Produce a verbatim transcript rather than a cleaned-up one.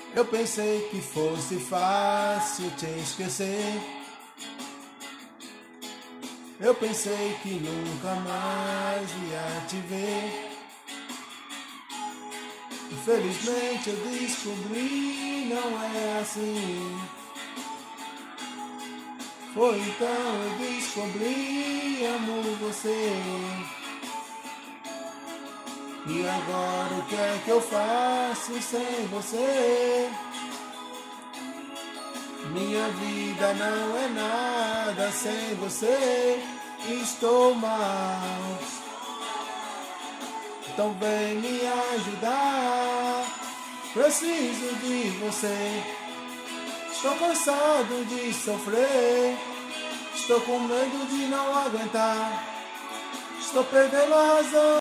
Eu pensei que fosse fácil te esquecer. Eu pensei que nunca mais ia te ver. Infelizmente eu descobri, não é assim. Foi então eu descobri, amo você. E agora o que é que eu faço sem você? Minha vida não é nada sem você. Estou mal. Então vem me ajudar. Preciso de você. Estou cansado de sofrer. Estou com medo de não aguentar. Estou perdendo a razão.